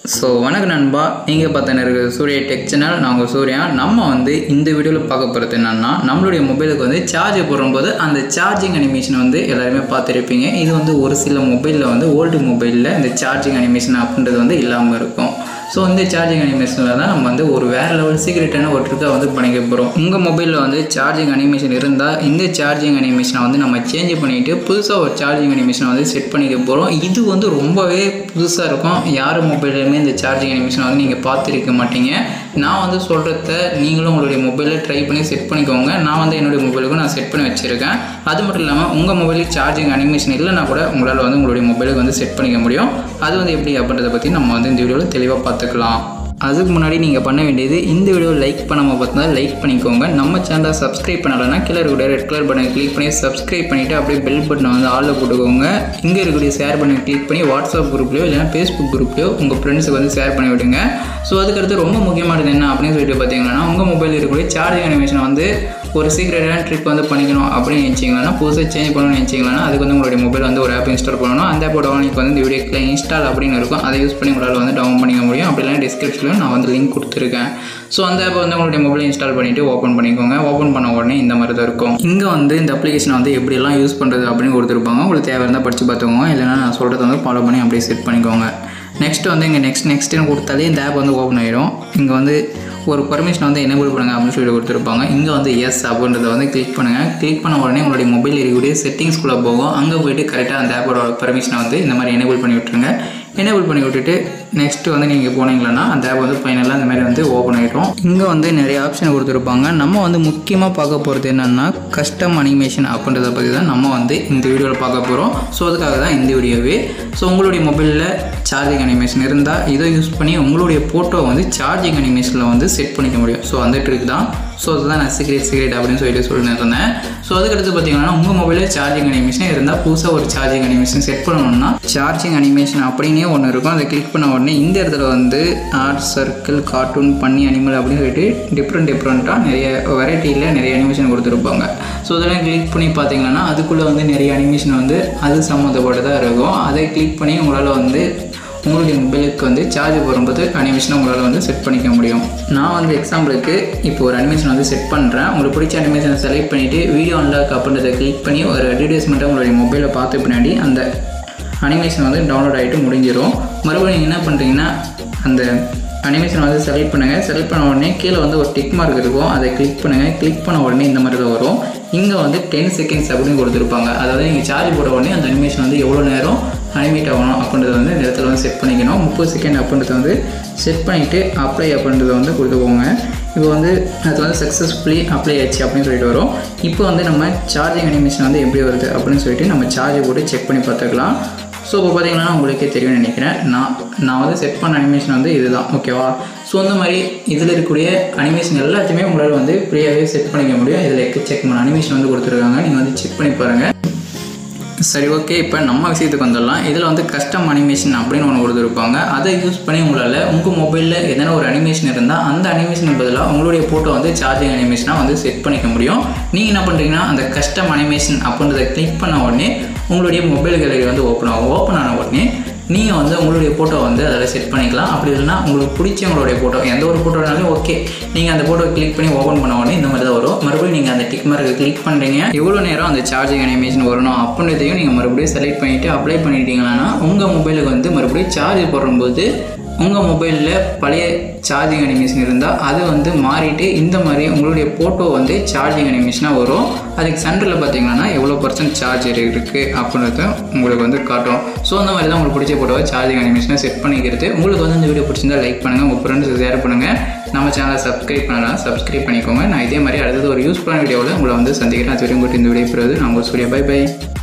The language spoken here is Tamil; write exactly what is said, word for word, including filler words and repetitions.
ஸோ வணக்கம் நண்பா, நீங்கள் பார்த்தீங்கன்னா இருக்குது சூர்யா டெக் சேனல். நான் உங்கள் சூர்யா. நம்ம வந்து இந்த வீடியோவில் பார்க்க போகிறது என்னென்னா, நம்மளுடைய மொபைலுக்கு வந்து சார்ஜ் போடும்போது அந்த சார்ஜிங் அனிமேஷன் வந்து எல்லாருமே பார்த்துருப்பீங்க. இது வந்து ஒரு சில மொபைலில் வந்து ஓல்டு மொபைலில் இந்த சார்ஜிங் அனிமேஷன் அப்படின்றது வந்து இல்லாமல் இருக்கும். ஸோ இந்த சார்ஜிங் அனிமேஷனில் தான் நம்ம வந்து ஒரு வேறு லெவல் சீக்ரெட்டான ஒரு ட்ரிக்கை வந்து பண்ணிக்க போகிறோம். உங்கள் மொபைலில் வந்து சார்ஜிங் அனிமேஷன் இருந்தால் இந்த சார்ஜிங் அனிமேஷனை வந்து நம்ம சேஞ்ச் பண்ணிவிட்டு புதுசாக ஒரு சார்ஜிங் அனிமேஷனை வந்து செட் பண்ணிக்க போகிறோம். இது வந்து ரொம்பவே புதுசாக இருக்கும். யார் மொபைல்லையுமே இந்த சார்ஜிங் அனிமேஷனை வந்து நீங்கள் பார்த்துருக்க மாட்டீங்க. நான் வந்து சொல்கிறத நீங்களும் உங்களுடைய மொபைலில் ட்ரை பண்ணி செட் பண்ணிக்கோங்க. நான் வந்து என்னுடைய மொபைலுக்கும் நான் செட் பண்ணி வச்சுருக்கேன். அது மட்டும் இல்லாமல் உங்கள் மொபைலுக்கு சார்ஜிங் அனிமேஷன் இல்லைனா கூட உங்களால் வந்து உங்களுடைய மொபைலுக்கு வந்து செட் பண்ணிக்க முடியும். அது வந்து எப்படி அப்படின்றத பற்றி நம்ம வந்து இந்த வீடியோவில் தெளிவாக பார்த்துக்கலாம். அதுக்கு முன்னாடி நீங்கள் பண்ண வேண்டியது, இந்த வீடியோ லைக் பண்ணாமல் பார்த்தா லைக் பண்ணிக்கோங்க. நம்ம சேனலை சப்ஸ்கிரைப் பண்ணலைன்னா கீழே இருக்கக்கூடிய ரெட் கலர் பட்டனை கிளிக் பண்ணி சப்ஸ்கிரைப் பண்ணிவிட்டு அப்படியே பெல் பட்டனை வந்து ஆளில் போட்டுக்கோங்க. இங்கே இருக்கக்கூடிய ஷேர் பட்டனை கிளிக் பண்ணி வாட்ஸ்அப் குரூப்லையோ இல்லைனா ஃபேஸ்புக் குரூப்லையோ உங்கள் ஃப்ரெண்ட்ஸுக்கு வந்து ஷேர் பண்ணி விடுங்க. ஸோ அதுக்கடுத்து ரொம்ப முக்கியமானது என்ன அப்படின்னு சொல்லிட்டு பார்த்தீங்கன்னா, உங்கள் மொபைலில் இருக்கக்கூடிய சார்ஜிங் அனிமேஷனை வந்து ஒரு சீக்ரெட்டான ட்ரிக் வந்து பண்ணிக்கணும் அப்படின்னு நினச்சிங்கன்னா, புதுசாக சேஞ்ச் பண்ணணும்னு நினச்சிங்கன்னா, அதுக்கு வந்து உங்களுடைய மொபைல் வந்து ஒரு ஆப் இன்ஸ்டால் பண்ணணும். அந்த ஆப்போட நீங்கள் வந்து இந்த வீடியோக்கில் இன்ஸ்டால் அப்படின்னு இருக்கும். அதை யூஸ் பண்ணி உங்களால் வந்து டவுன் பண்ணிக்க முடியும். அப்படி இல்லைனா டிஸ்கிரிப்ஷனில் நான் வந்து லிங்க் கொடுத்துருக்கேன். ஸோ அந்த ஆப்பை வந்து உங்களுடைய மொபைல் இன்ஸ்டால் பண்ணிவிட்டு ஓப்பன் பண்ணிக்கோங்க. ஓப்பன் பண்ண உடனே இந்த மாதிரி தான் இருக்கும். இங்கே வந்து இந்த அப்ளிகேஷனை வந்து எப்படிலாம் யூஸ் பண்ணுறது அப்படின்னு கொடுத்துருப்பாங்க. உங்களுக்கு தேவை இருந்தால் படித்து பார்த்துக்கோங்க. இல்லைனா நான் சொல்கிறத வந்து ஃபாலோ பண்ணி அப்படியே செட் பண்ணிக்கோங்க. நெக்ஸ்ட் வந்து இங்கே நெக்ஸ்ட் நெக்ஸ்ட்டுன்னு கொடுத்தாலே இந்த ஆப் வந்து ஓப்பன் ஆகிடும். இங்கே வந்து ஒரு பர்மிஷன் வந்து எனேபிள் பண்ணுங்கள் அப்படின்னு சொல்லி கொடுத்துருப்பாங்க. இங்கே வந்து எஸ் அப்படின்றத வந்து கிளிக் பண்ணுங்கள். கிளிக் பண்ண உடனே உங்களுடைய மொபைல் இருக்கக்கூடிய செட்டிங்ஸ்குள்ளே போகும். அங்கே போய்ட்டு கரெக்டாக அந்த ஆப்போட பர்மிஷனை வந்து இந்த மாதிரி எனேபிள் பண்ணி விட்டுருங்க. எனேபிள் பண்ணி விட்டுட்டு நெக்ஸ்ட்டு வந்து நீங்கள் போனீங்கன்னா அந்த ஆப் வந்து ஃபைனலாக இந்த மாதிரி வந்து ஓப்பன் ஆகிடும். இங்கே வந்து நிறைய ஆப்ஷன் கொடுத்துருப்பாங்க. நம்ம வந்து முக்கியமாக பார்க்க போகிறது என்னென்னா, கஸ்டம் அனிமேஷன் அப்படின்றத பற்றி தான் நம்ம வந்து இந்த வீடியோவில் பார்க்க போகிறோம். ஸோ அதுக்காக தான் இந்த வீடியோவே. ஸோ உங்களுடைய மொபைலில் சார்ஜிங் அனிமேஷன் இருந்தால் இதை யூஸ் பண்ணி உங்களுடைய ஃபோட்டோ வந்து சார்ஜிங் அனிமேஷனில் வந்து செட் பண்ணிக்க முடியும். ஸோ அந்த ட்ரிக் தான். ஸோ அதுதான் நான் சீக்ரெட் சீக்ரெட் அப்படின்னு சொல்லிட்டு சொல்லிட்டு இருந்தேன். ஸோ அதுக்கடுத்து பார்த்தீங்கன்னா, உங்கள் மொபைலில் சார்ஜிங் அனிமேஷன் இருந்தால் புதுசாக ஒரு சார்ஜிங் அனிமேஷன் செட் பண்ணணும்னா, சார்ஜிங் அனிமேஷன் அப்படின்னே ஒன்று இருக்கும். அதை கிளிக் பண்ண உடனே இந்த இடத்துல வந்து ஆர்ட், சர்க்கிள், கார்ட்டூன், பண்ணி, அனிமல் அப்படின்னு சொல்லிட்டு டிஃப்ரெண்ட் டிஃப்ரெண்ட்டாக நிறைய வெரைட்டியில் நிறைய அனிமேஷன் கொடுத்துருப்பாங்க. ஸோ அதெல்லாம் கிளிக் பண்ணி பார்த்தீங்கன்னா அதுக்குள்ளே வந்து நிறைய அனிமேஷன் வந்து அது சம்மந்தப்பட்டதாக இருக்கும். அதை கிளிக் பண்ணி உங்களால் வந்து உங்களுடைய மொபைலுக்கு வந்து சார்ஜ் போடும்போது அனிமேஷனை உங்களால் வந்து செட் பண்ணிக்க முடியும். நான் வந்து எக்ஸாம்பிளுக்கு இப்போ ஒரு அனிமேஷன் வந்து செட் பண்ணுறேன். உங்களுக்கு பிடிச்ச அனிமேஷனை செலக்ட் பண்ணிவிட்டு வீடியோ அன்லாக் அப்படின்றத கிளிக் பண்ணி ஒரு அட்வர்டைஸ்மெண்ட்டை உங்களுடைய மொபைலில் பார்த்து பின்னாடி அந்த அனிமேஷன் வந்து டவுன்லோட் ஆகிட்டு முடிஞ்சிடும். மறுபடியும் நீங்கள் என்ன பண்ணுறீங்கன்னா, அந்த அனிமேஷன் வந்து செலக்ட் பண்ணுங்கள். செலக்ட் பண்ண உடனே கீழே வந்து ஒரு டிக் மார்க் இருக்கும். அதை கிளிக் பண்ணுங்கள். கிளிக் பண்ண உடனே இந்த மாதிரி தான் வரும். இங்கே வந்து டென் செகண்ட்ஸ் அப்படின்னு கொடுத்துருப்பாங்க. அதாவது நீங்கள் சார்ஜ் போட உடனே அந்த அனிமேஷன் வந்து எவ்வளோ நேரம் அனிமேட் ஆகணும் அப்படின்றத வந்து இந்த இடத்துல வந்து செட் பண்ணிக்கணும். முப்பது செகண்ட் அப்படின்றத வந்து செட் பண்ணிவிட்டு அப்ளை அப்படின்றத வந்து கொடுத்துக்கோங்க. இப்போ வந்து அது வந்து சக்ஸஸ்ஃபுல்லி அப்ளை ஆச்சு அப்படின்னு சொல்லிட்டு வரும். இப்போ வந்து நம்ம சார்ஜிங் அனிமேஷன் வந்து எப்படி வருது அப்படின்னு சொல்லிட்டு நம்ம சார்ஜை போட்டு செக் பண்ணி பார்த்துக்கலாம். ஸோ இப்போ பார்த்தீங்கன்னா உங்களுக்கே தெரியும்னு நினைக்கிறேன். நான் நான் வந்து செட் பண்ண அனிமேஷன் வந்து இதுதான். ஓகேவா? ஸோ இந்த மாதிரி இதில் இருக்கக்கூடிய அனிமேஷன் எல்லாத்தையுமே உங்களால் வந்து ஃப்ரீயாகவே செட் பண்ணிக்க முடியும். இதில் எக்கச்சக்கமான அனிமேஷன் வந்து கொடுத்துருக்காங்க. நீங்கள் வந்து செக் பண்ணி பாருங்கள். சரி, ஓகே. இப்போ நம்ம விஷயத்துக்கு வந்துடலாம். இதில் வந்து கஸ்டம் அனிமேஷன் அப்படின்னு ஒன்று கொடுத்துருப்பாங்க. அதை யூஸ் பண்ணி உங்களால் உங்கள் மொபைலில் எதனா ஒரு அனிமேஷன் இருந்தால் அந்த அனிமேஷன் பதிலாக உங்களுடைய ஃபோட்டோ வந்து சார்ஜிங் அனிமேஷனாக வந்து செட் பண்ணிக்க முடியும். நீங்கள் என்ன பண்ணுறீங்கன்னா, அந்த கஸ்டம் அனிமேஷன் அப்படின்றத கிளிக் பண்ண உடனே உங்களுடைய மொபைல் கேலரி வந்து ஓப்பன் ஆகும். ஓப்பன் ஆன உடனே நீங்கள் வந்து உங்களுடைய ஃபோட்டோ வந்து அதில் செட் பண்ணிக்கலாம். அப்படி இல்லைனா உங்களுக்கு பிடிச்சவங்களுடைய ஃபோட்டோ எந்த ஒரு ஃபோட்டோனாலும் ஓகே, நீங்கள் அந்த ஃபோட்டோ கிளிக் பண்ணி ஓப்பன் பண்ண உடனே இந்த மாதிரி தான் வரும். மறுபடியும் நீங்கள் அந்த டிக் மார்க்கை கிளிக் பண்ணுறீங்க. எவ்வளோ நேரம் அந்த சார்ஜிங் அனிமேஷன் வரணும் அப்படின்றதையும் நீங்கள் மறுபடியும் செலக்ட் பண்ணிவிட்டு அப்ளை பண்ணிட்டீங்கன்னா உங்கள் மொபைலுக்கு வந்து மறுபடியும் சார்ஜ் போடும்போது உங்கள் மொபைலில் பழைய சார்ஜிங் அனிமேஷன் இருந்தால் அது வந்து மாறிட்டு இந்த மாதிரி உங்களுடைய ஃபோட்டோ வந்து சார்ஜிங் அனிமேஷனாக வரும். அதுக்கு சென்டரில் பார்த்தீங்கன்னா எவ்வளோ பர்சன்ட் சார்ஜ் இருக்குது அப்படின்றத உங்களுக்கு வந்து காட்டும். ஸோ அந்த மாதிரி தான் உங்களுக்கு பிடிச்ச ஃபோட்டோவை சார்ஜிங் அனிமேஷனை செட் பண்ணிக்கிறது. உங்களுக்கு வந்து இந்த வீடியோ பிடிச்சிருந்தால் லைக் பண்ணுங்கள், உங்கள் ஃப்ரெண்ட்ஸுக்கு ஷேர் பண்ணுங்கள். நம்ம சேனலை சப்ஸ்கிரைப் பண்ணலாம், சப்ஸ்கிரைப் பண்ணிக்கோங்க. நான் இதே மாதிரி அடுத்தது ஒரு யூஸ்ஃபுல்லான வீடியோவில் உங்களை வந்து சந்திக்கிறேன். அது வரைக்கும் இந்த வீடியோ பெறுவது நான் உங்கள் சூர்யா. By by.